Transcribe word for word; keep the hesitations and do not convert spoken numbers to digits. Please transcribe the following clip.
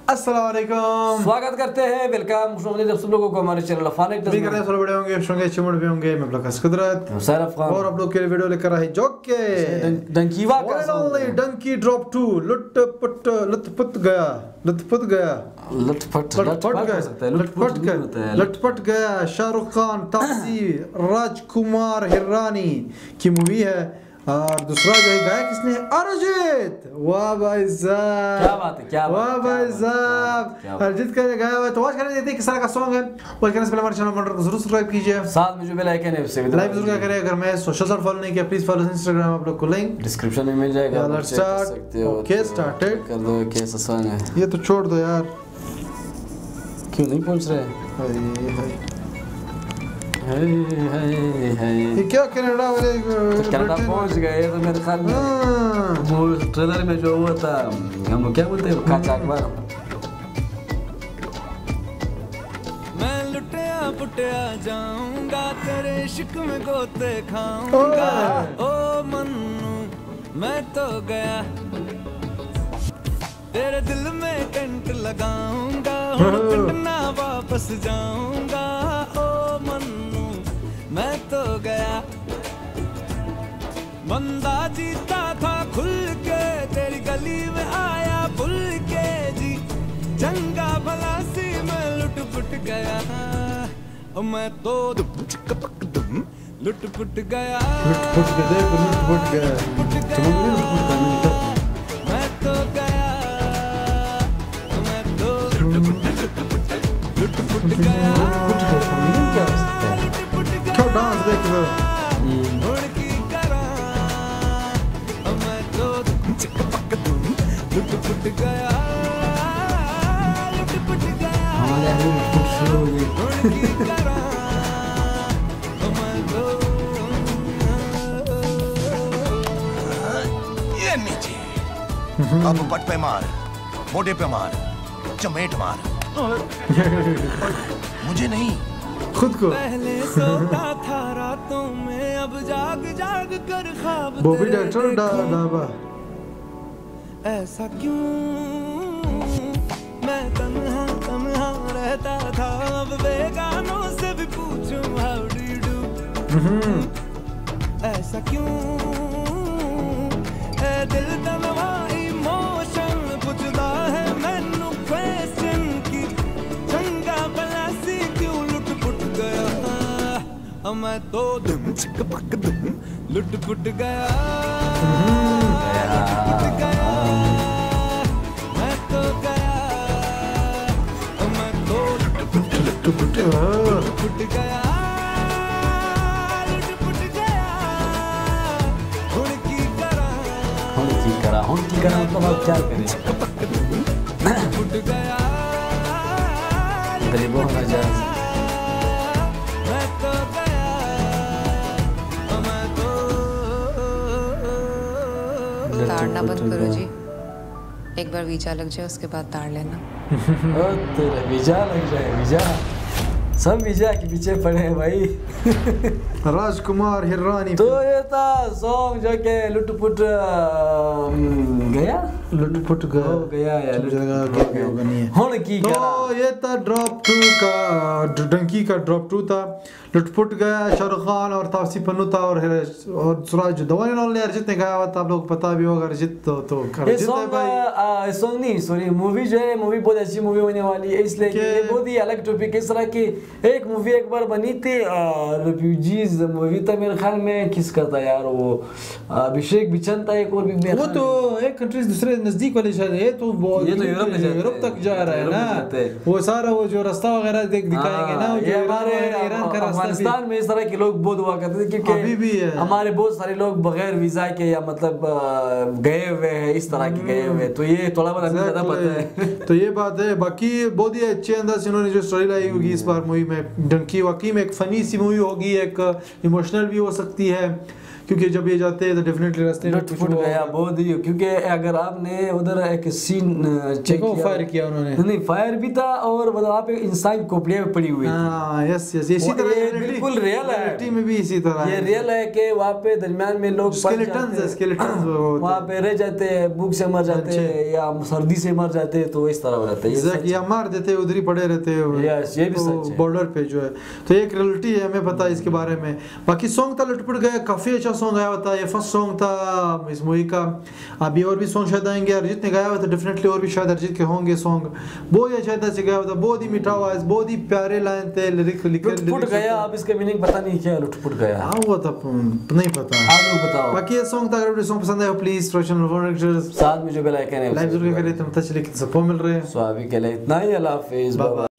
अस्सलाम वालेकुम, स्वागत करते हैं, वेलकम जब सब लोगों को हमारे चैनल अफान भी करने वाले बड़े होंगे, होंगे चिमड़ भी होंगे। मैं प्लस कुदरत और आप लोग के लिए वीडियो लेकर आए जोक के डंकीवा का डंकी ड्रॉप टू लुट पुट लुटपुट गया लुटपुट गया लटपट लटपट गया लटपट गया लटपट गया शाहरुख खान, तापसी, राजकुमार हिरानी की मूवी है। और दूसरा जो है गाया किसने, अरिजीत। वाह भाई साहब, क्या बात है, क्या वाह भाई साहब, अरिजीत का गाया हुआ है। तो वॉच करने देते हैं किस तरह का सॉन्ग है। वॉच करने से पहले हमारे चैनल को जरूर सब्सक्राइब कीजिए, साथ में जो बेल आइकन है उससे भी लाइक जरूर करें। अगर मैं सोशल साइट फॉलो नहीं किया प्लीज फॉलो इंस्टाग्राम, आप लोग को लिंक डिस्क्रिप्शन में मिल जाएगा। Let's start. ओके स्टार्टेड कर दो। कैसा सॉन्ग है ये, तो छोड़ दो यार, क्यों नहीं पहुंच रहे। ये क्या कनाडा वाले कनाडा पहुंच गए तो मेरे ख्याल में वो ट्रेलर में जो हुआ था, हम क्या बोलते हैं, काचा अखबार। मैं लुटिया पुटिया जाऊंगा, तेरे इश्क में गोते खाऊंगा। ओ मन्नू मैं तो गया, तेरे दिल में कंट लगाऊंगा, ना वापस जाऊंगा। ओ मन्नू मैं तो गया, बंदा जीता था खुल के, तेरी गली में आया भूल के जी। चंगा भला सी मैं लुट पुट गया, और मैं तो लुट पुट गया लुट पुट गया लुट पुट गया मैं तो गया, मैं तो लुट पुट गया। क्या डांस देख लो, उड़की करा मैं तो लुट पुट गया लुट पुट गया हमारे यहाँ लुट शुरू हो गई। उड़की करा मैं तो ये नीचे अब पट पे मार, मोटे पे मार, चमेट मार, मुझे नहीं खुद को। पहले सोता था रातों में, अब जाग जाग कर ख्वाब बॉबी डॉक्टर डाबा। ऐसा क्यों मैं तन्हा तन्हा रहता था, अब बेगानों से भी पूछूं हाउ डू यू डू। ऐसा क्यों ए दिल तनवा इमोशन पूछदा है मैनू क्वेश्चन की। चंगा भला सी क्यों लुट पुट गया, अब मैं तो दुम चिक पक दुम लुट पुट गया लुट पुट गया मैं तो गया, अब मैं तो लुट पुट लुट पुट लुट पुट गया लुट पुट गया। हुण की करा हुण की करा हुण की करा मतलब आप क्या करें। पुट गया गरीबों का जान मैं तो गया, मैं तो ताड़ना बंद करो जी, एक बार वीजा लग जाए उसके बाद ताड़ लेना। ओ तेरा वीजा लग जाए, वीजा सब वीजा के पीछे पड़े हैं भाई। राजकुमार हिरानी। तो ये था सॉन्ग जो के लुटपुट गया लुटपुट गया गया या होगा नहीं है। हुण की करा। तो ये था ड्रॉप टू का, डंकी का ड्रॉप टू था। लुटपुट गया शाहरुख खान और तापसी पन्नू था और और सुराज दवानी ने अरिजीत ने गाया हुआ था। आप लोग पता भी होगा अरिजीत तो तो ये सॉन्ग सॉन्ग नहीं सॉरी मूवी जो है, मूवी बहुत अच्छी मूवी होने वाली है, इसलिए ये बहुत ही अलग टॉपिक है। इस तरह की एक मूवी एक बार बनी थी रिफ्यूजीज मूवी था, मेरे ख्याल में किसका था यार, वो अभिषेक बच्चन था एक और भी। वो तो एक कंट्रीज दूसरे नजदीक वाले शायद है, तो वो ये तो यूरोप में यूरोप तक जा रहा है ना, वो सारा वो जो रास्ता वगैरह देख दिखाएंगे ना, ये हमारे ईरान का अफगानिस्तान में इस तरह के लोग बहुत हुआ करते थे, क्योंकि अभी भी है हमारे बहुत सारे लोग बगैर वीजा के या मतलब गए हुए हैं, इस तरह के गए हुए, तो ये थोड़ा बहुत हमें ज्यादा पता है। तो ये बात है। बाकी बहुत ही अच्छे अंदाज से इन्होंने जो स्टोरी लाई होगी इस बार मूवी में, डंकी वाकई में एक फनी सी मूवी होगी, एक इमोशनल भी हो सकती है, क्योंकि जब ये जाते हैं तो डेफिनेटली रास्ते में लुट फुट गया बहुत ही, क्योंकि अगर आपने उधर एक सीन चेक देखो किया, फायर किया उन्होंने, नहीं फायर भी था और मतलब आप एक इंसान की खोपड़ियां में पड़ी हुई थी। हाँ यस यस इसी वो तरह ये reality- बिल्कुल रियल है, reality में भी इसी तरह ये रियल है कि वहाँ पे दरमियान में लोग फंस Skeletons जाते है, skeletons वो होते वहाँ पे रह जाते हैं, भूख से मर जाते हैं या सर्दी से मर जाते हैं, तो इस तरह हो जाता है ये सच या मार देते हैं, उधर ही पड़े रहते हैं Yes, ये भी सच है। बॉर्डर पे जो है, तो एक रियलिटी है, हमें पता है इसके बारे में। बाकी सॉन्ग था लुटपुट गया, काफी अच्छा सॉन्ग आया होता है, ये फर्स्ट सॉन्ग था इस मूवी का। अभी और भी सॉन्ग शायद आएंगे, अरिजीत ने गाया हुआ था, डेफिनेटली और भी शायद अरिजीत के होंगे सॉन्ग। बहुत ही अच्छा था से गाया हुआ था, बहुत ही मीठा आवाज, बहुत ही प्यारे लाइन थे, लिरिक लिखे लुटपुट गया, अब इसका मीनिंग पता नहीं क्या है लुटपुट गया, हाँ हुआ था नहीं पता, आप लोग बताओ। बाकी ये सॉन्ग था, अगर सॉन्ग पसंद आया प्लीज चैनल साथ में जो बेल आइकन है लाइव जरूर करें, तुम टच लिख सपोर्ट मिल रहे हैं। सो अभी के लिए इतना ही, अल्लाह हाफिज़, बाय बाय।